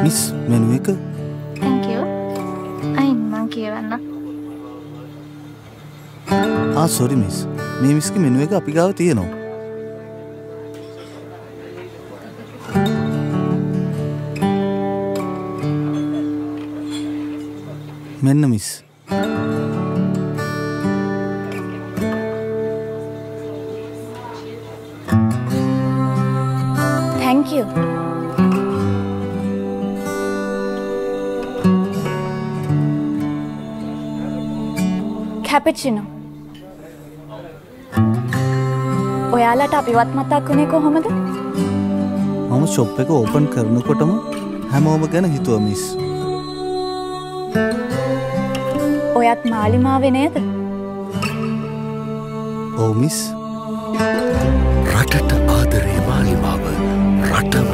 Miss menu එක. Thank you. අයින් මං කියවන්න. Sorry miss. මේ මිස්ගේ මෙනු එක අපි ගාව තියෙනවා. මෙන්න මිස්. Thank you. Cappuccino. ඔයාලට අපිවත් මතක් වුණේ කොහොමද? මම ෂොප් එක ඕපන් කරනකොටම හැමෝම ගැන හිතුවා මිස්. ඔයත් මාලිමාවේ නේද? ඔව් මිස්. රටට ආදරේ මාලිමාව රට